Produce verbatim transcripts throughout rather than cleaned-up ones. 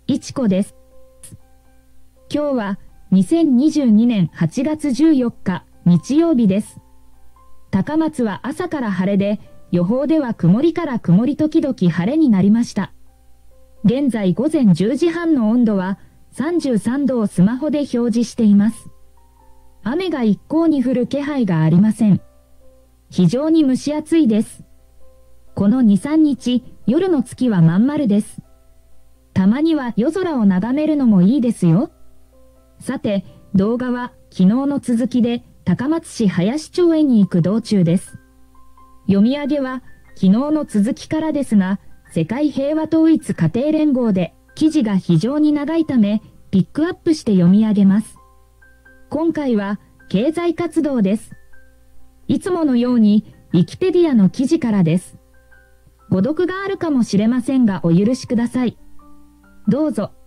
いちこです。今日はにせんにじゅうにねんはちがつじゅうよっか日曜日です。高松は朝から晴れで、予報では曇りから曇り時々晴れになりました。現在午前じゅうじはんの温度はさんじゅうさんどをスマホで表示しています。雨が一向に降る気配がありません。非常に蒸し暑いです。このに、さんにち、夜の月はまん丸です。たまには夜空を眺めるのもいいですよ。さて、動画は昨日の続きで高松市林町へに行く道中です。読み上げは昨日の続きからですが、世界平和統一家庭連合で記事が非常に長いため、ピックアップして読み上げます。今回は経済活動です。いつものようにウィキペディアの記事からです。誤読があるかもしれませんがお許しください。どうぞ。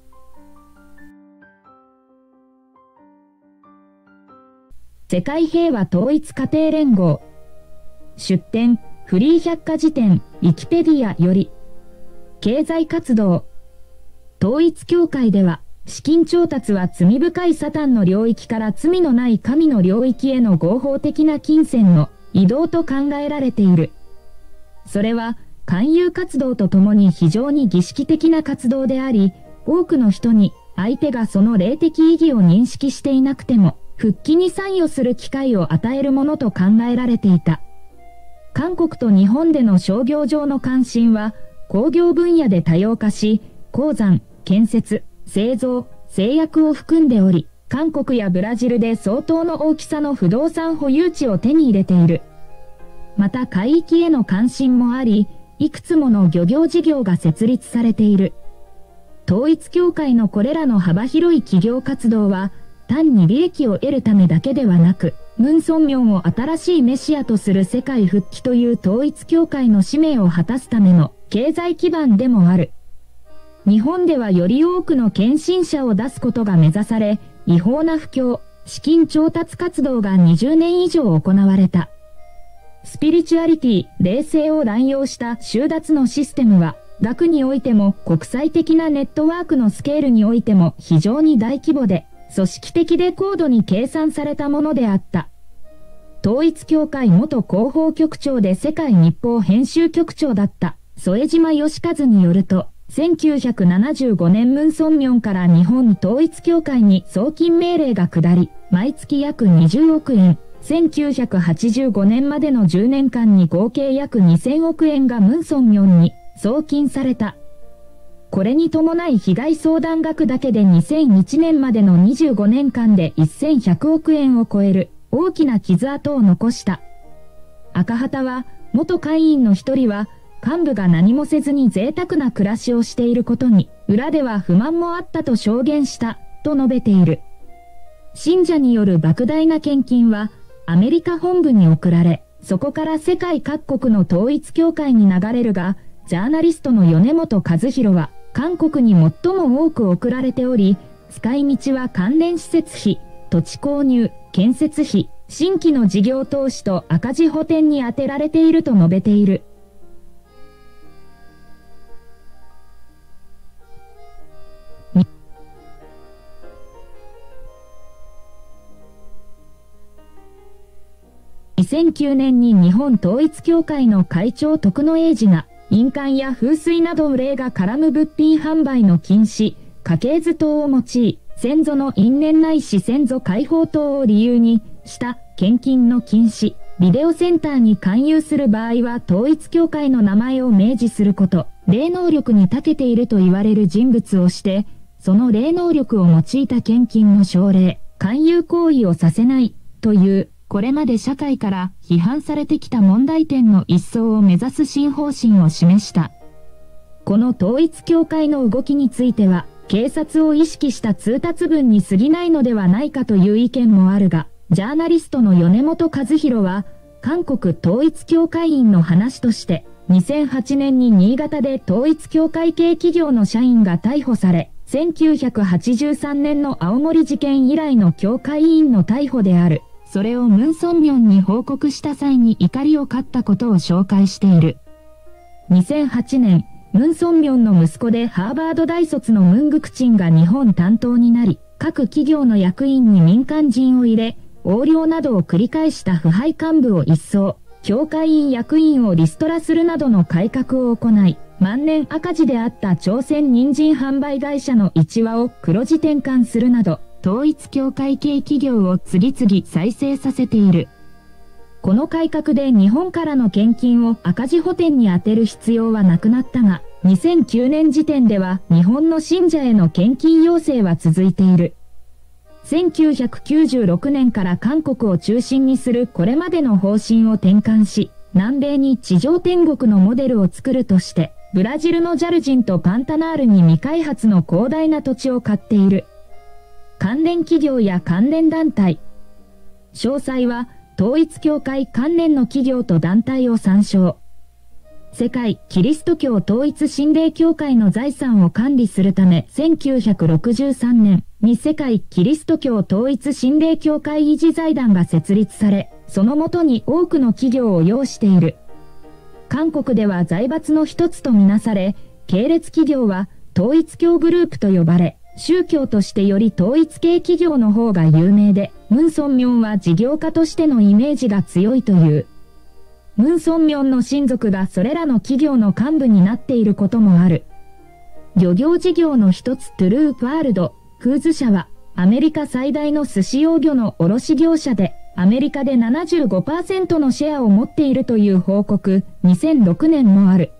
世界平和統一家庭連合。出典、フリー百科事典、ウィキペディアより。経済活動。統一教会では、資金調達は罪深いサタンの領域から罪のない神の領域への合法的な金銭の移動と考えられている。それは、勧誘活動とともに非常に儀式的な活動であり、多くの人に相手がその霊的意義を認識していなくても、復帰に参与する機会を与えるものと考えられていた。韓国と日本での商業上の関心は、工業分野で多様化し、鉱山、建設、製造、製薬を含んでおり、韓国やブラジルで相当の大きさの不動産保有地を手に入れている。また海域への関心もあり、いくつもの漁業事業が設立されている。統一教会のこれらの幅広い企業活動は、単に利益を得るためだけではなく、ムン・ソンミョンを新しいメシアとする世界復帰という統一教会の使命を果たすための経済基盤でもある。日本ではより多くの献身者を出すことが目指され、違法な布教、資金調達活動がにじゅうねん以上行われた。スピリチュアリティ、霊性を乱用した収奪のシステムは、額においても国際的なネットワークのスケールにおいても非常に大規模で、組織的で高度に計算されたものであった。統一教会元広報局長で世界日報編集局長だった副島義和によると、せんきゅうひゃくななじゅうごねんムン・ソンミョンから日本統一教会に送金命令が下り、毎月約にじゅうおくえん、せんきゅうひゃくはちじゅうごねんまでのじゅうねんかんに合計約にせんおくえんがムン・ソンミョンに送金された。これに伴い被害相談額だけでにせんいちねんまでのにじゅうごねんかんでせんひゃくおくえんを超える大きな傷跡を残した。赤旗は、元会員の一人は、幹部が何もせずに贅沢な暮らしをしていることに、裏では不満もあったと証言した、と述べている。信者による莫大な献金は、アメリカ本部に送られ、そこから世界各国の統一教会に流れるが、ジャーナリストの米本和弘は、韓国に最も多く送られており、使い道は関連施設費、土地購入、建設費、新規の事業投資と赤字補填に充てられていると述べている。にせんきゅうねんに日本統一教会の会長徳野英治が、印鑑や風水など霊が絡む物品販売の禁止、家系図等を用い、先祖の因縁ないし先祖解放等を理由にした献金の禁止、ビデオセンターに勧誘する場合は統一教会の名前を明示すること、霊能力に長けていると言われる人物をして、その霊能力を用いた献金の奨励、勧誘行為をさせないという、これまで社会から批判されてきた問題点の一掃を目指す新方針を示した。この統一教会の動きについては、警察を意識した通達文に過ぎないのではないかという意見もあるが、ジャーナリストの米本和弘は、韓国統一教会員の話として、にせんはちねんに新潟で統一教会系企業の社員が逮捕され、せんきゅうひゃくはちじゅうさんねんの青森事件以来の教会員の逮捕である。それをムン・ソンミョンに報告した際に怒りを買ったことを紹介している。にせんはちねん、 ムン・ソンミョンの息子でハーバード大卒のムン・グクチンが日本担当になり、各企業の役員に民間人を入れ、横領などを繰り返した腐敗幹部を一掃、協会員役員をリストラするなどの改革を行い、万年赤字であった朝鮮人参販売会社のいちわを黒字転換するなど、統一教会系企業を次々再生させている。この改革で日本からの献金を赤字補填に充てる必要はなくなったが、にせんきゅうねん時点では日本の信者への献金要請は続いている。せんきゅうひゃくきゅうじゅうろくねんから韓国を中心にするこれまでの方針を転換し、南米に地上天国のモデルを作るとして、ブラジルのジャルジンとパンタナールに未開発の広大な土地を買っている。関連企業や関連団体。詳細は、統一教会関連の企業と団体を参照。世界キリスト教統一神霊協会の財産を管理するためせんきゅうひゃくろくじゅうさんねんに世界キリスト教統一神霊協会維持財団が設立され、その下に多くの企業を擁している。韓国では財閥の一つとみなされ、系列企業は統一教グループと呼ばれ、宗教としてより統一系企業の方が有名で、ムン・ソンミョンは事業家としてのイメージが強いという。ムン・ソンミョンの親族がそれらの企業の幹部になっていることもある。漁業事業の一つトゥルー・ワールド、クーズ社は、アメリカ最大の寿司用魚の卸業者で、アメリカで ななじゅうごパーセント のシェアを持っているという報告、にせんろくねんもある。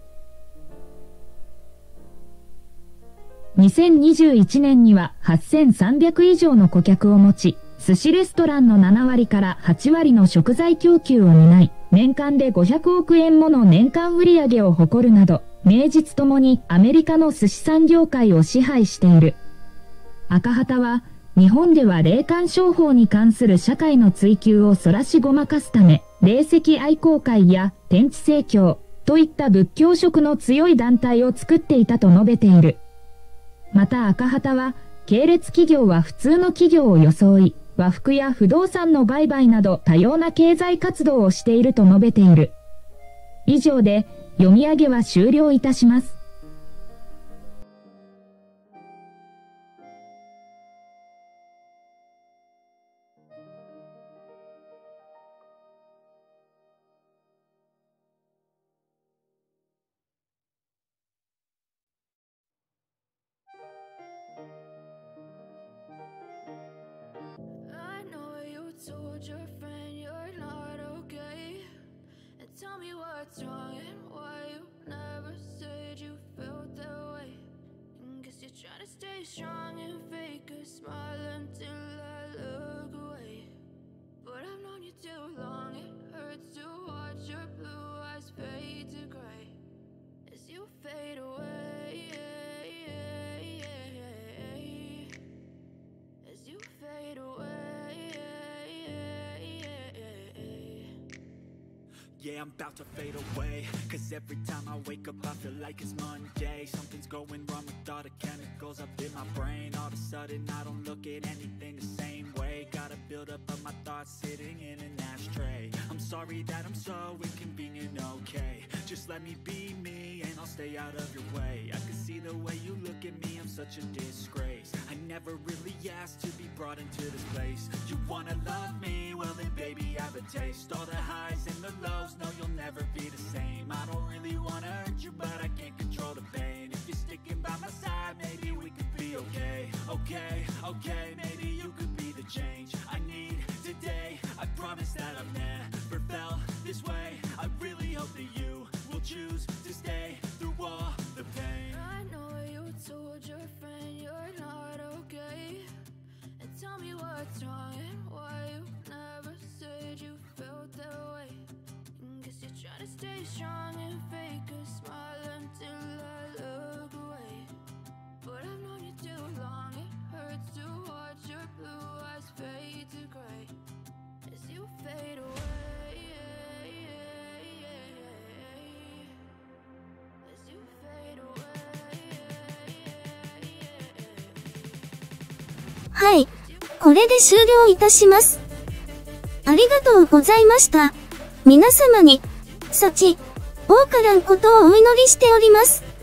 にせんにじゅういちねんにははっせんさんびゃく以上の顧客を持ち、寿司レストランのななわりからはちわりの食材供給を担い、年間でごひゃくおくえんもの年間売上を誇るなど、名実ともにアメリカの寿司産業界を支配している。赤旗は、日本では霊感商法に関する社会の追求をそらしごまかすため、霊石愛好会や天地正教といった仏教色の強い団体を作っていたと述べている。また赤旗は、系列企業は普通の企業を装い、和服や不動産の売買など多様な経済活動をしていると述べている。以上で読み上げは終了いたします。 Told your friend you're not okay, and tell me what's wrong and why you never said you felt that way. And guess you're trying to stay strong and fake a smile until I look away. But I've known you too long, it hurts to watch your blue eyes fade to gray as you fade away. As you fade away. Yeah, I'm about to fade away, cause every time I wake up I feel like it's Monday. Something's going wrong with all the chemicals up in my brain. All of a sudden I don't look at anything the same way. Gotta build up of my thoughts sitting in an ashtray. I'm sorry that I'm so inconvenient, okay. Just let me be me and I'll stay out of your way. I can see the way you look at me, I'm such a disgrace. I never really asked to be brought into this place. You wanna love me? Well then baby I have a taste. All the highs and the lows, no you'll never be the same. I don't really wanna hurt you but I can't control the pain. If you're sticking by my side maybe we could be okay. Okay, okay, maybe you could be the change I need today. I promise that I've never felt this way. I really hope that you will choose to stay through all the pain. I know you told your friend you're not okay, and tell me what's wrong and why you never said you felt that way. And guess you're trying to stay strong and fake a smile until I look away. But I've known you too long, it hurts to watch your blue eyes fade to gray as you fade away. As you fade away. はい。これで終了いたします。ありがとうございました。皆様に、幸、 多くらんことをお祈りしております。